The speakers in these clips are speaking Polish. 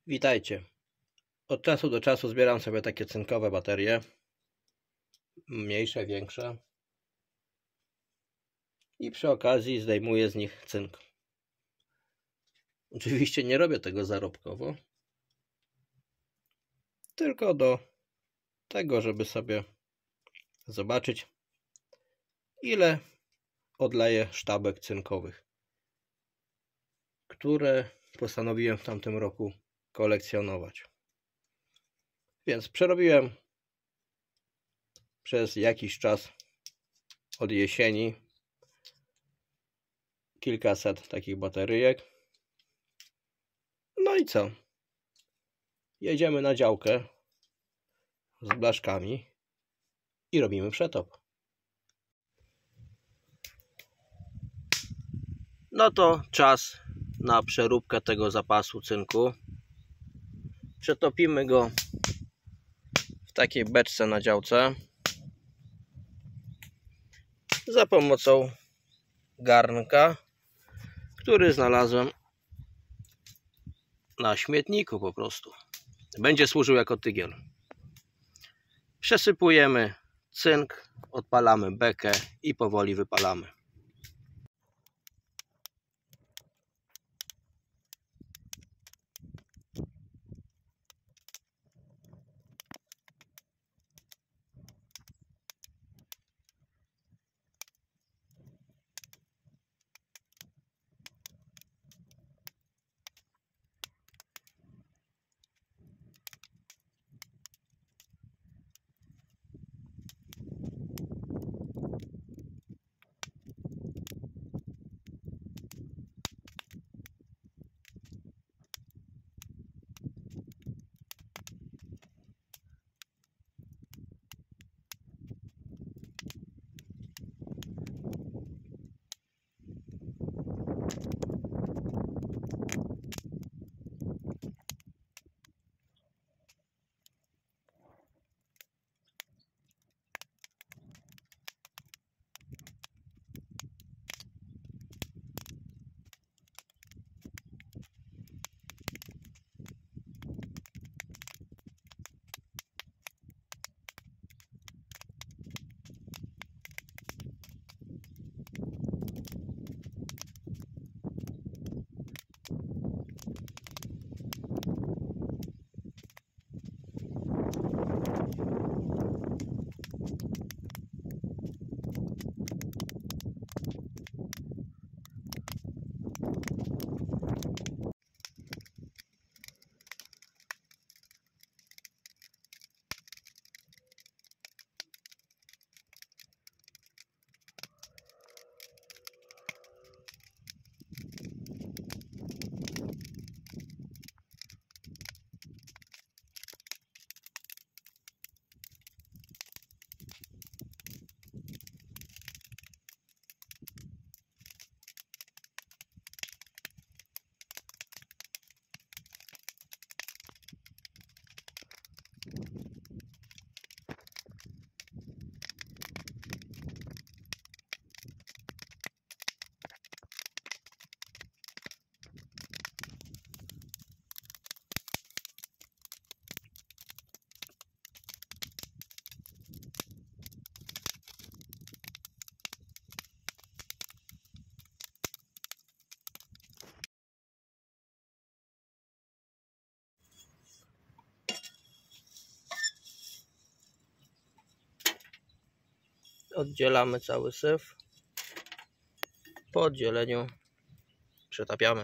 Witajcie. Od czasu do czasu zbieram sobie takie cynkowe baterie, mniejsze, większe, i przy okazji zdejmuję z nich cynk. Oczywiście nie robię tego zarobkowo, tylko do tego, żeby sobie zobaczyć, ile odleję sztabek cynkowych, które postanowiłem w tamtym roku kolekcjonować. Więc przerobiłem przez jakiś czas od jesieni kilkaset takich bateryjek. No i co? Jedziemy na działkę z blaszkami i robimy przetop. No to czas na przeróbkę tego zapasu cynku. Przetopimy go w takiej beczce na działce za pomocą garnka, który znalazłem na śmietniku po prostu. Będzie służył jako tygiel. Przesypujemy cynk, odpalamy bekę i powoli wypalamy. Oddzielamy cały syf. Po oddzieleniu przetapiamy.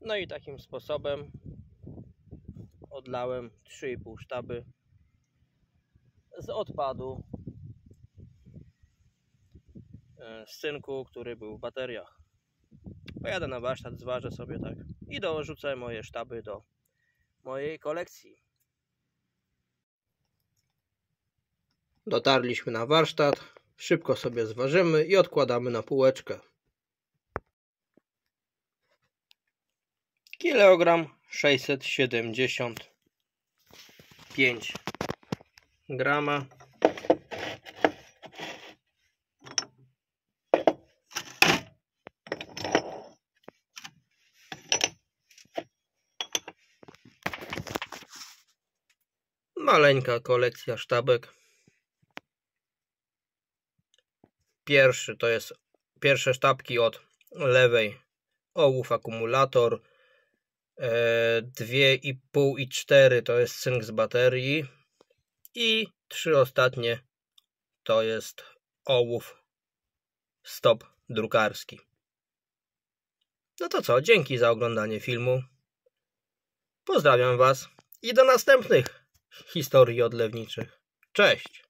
No i takim sposobem odlałem 3,5 sztaby z odpadu z cynku, który był w bateriach. Pojadę na warsztat, zważę sobie tak i dorzucę moje sztaby do mojej kolekcji. Dotarliśmy na warsztat, szybko sobie zważymy i odkładamy na półeczkę. Kilogram 675 grama. Maleńka kolekcja sztabek. To jest pierwsze sztabki od lewej. Ołów, akumulator. 2,5 i 4 to jest cynk z baterii. I 3 ostatnie to jest ołów, stop drukarski. No to co, dzięki za oglądanie filmu. Pozdrawiam Was i do następnych historii odlewniczych. Cześć!